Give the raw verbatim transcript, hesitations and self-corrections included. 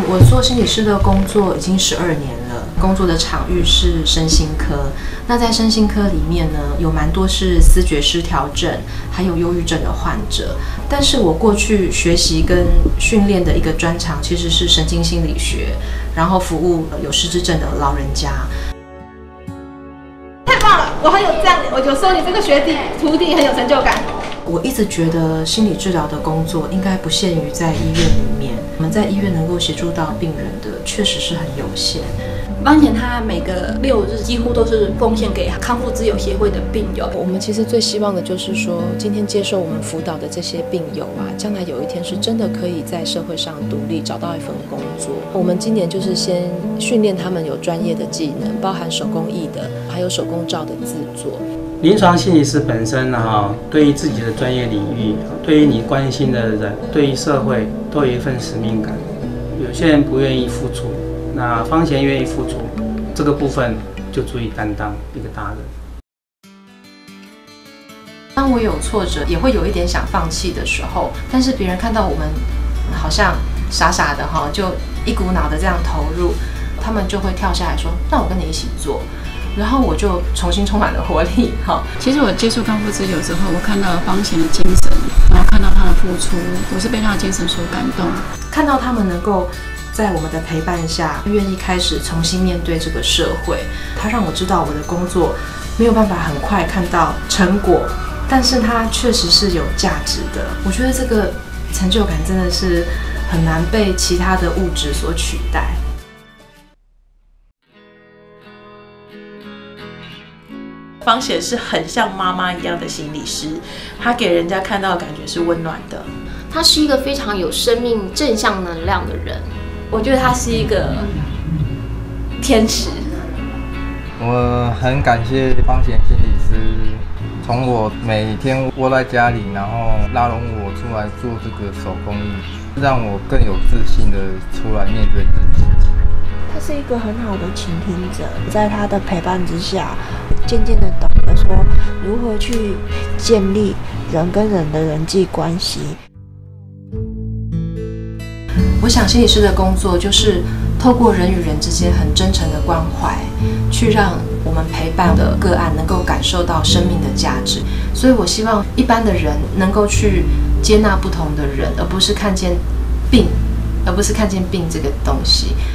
我做心理师的工作已经十二年了，工作的场域是身心科。那在身心科里面呢，有蛮多是思觉失调症，还有忧郁症的患者。但是我过去学习跟训练的一个专长其实是神经心理学，然后服务有失智症的老人家。 太棒了，我很有这样，我就说你这个学弟徒弟很有成就感。 我一直觉得心理治疗的工作应该不限于在医院里面，我们在医院能够协助到病人的确实是很有限。 邦贤他每个六日几乎都是奉献给康复之友协会的病友。 我们其实最希望的就是说，今天接受我们辅导的这些病友啊，将来有一天是真的可以在社会上独立找到一份工作。我们今年就是先训练他们有专业的技能，包含手工艺的，还有手工皂的制作。 临床心理师本身哈，对于自己的专业领域，对于你关心的人，对于社会都有一份使命感。有些人不愿意付出，那方贤愿意付出，这个部分就足以担当一个大人。 当我有挫折，也会有一点想放弃的时候，但是别人看到我们好像傻傻的哈，就一股脑的这样投入，他们就会跳下来说：“那我跟你一起做。”然后我就重新充满了活力。哈， 其实我接触康复之友之后，我看到了方贤的精神，然后看到他的付出，我是被他的精神所感动。 看到他们能够在我们的陪伴下，愿意开始重新面对这个社会，他让我知道我的工作没有办法很快看到成果，但是它确实是有价值的。我觉得这个成就感真的是很难被其他的物质所取代。 方贤是很像妈妈一样的心理师，他给人家看到的感觉是温暖的。 他是一个非常有生命正向能量的人， 我觉得他是一个天使。 我很感谢方贤心理师，从我每天窝在家里，然后拉拢我出来做这个手工艺，让我更有自信的出来面对自己。 他是一个很好的倾听者，在他的陪伴之下，渐渐的懂得说如何去建立人跟人的人际关系。 我想心理师的工作就是透过人与人之间很真诚的关怀，去让我们陪伴的个案能够感受到生命的价值。所以我希望一般的人能够去接纳不同的人，而不是看见病，而不是看见病这个东西。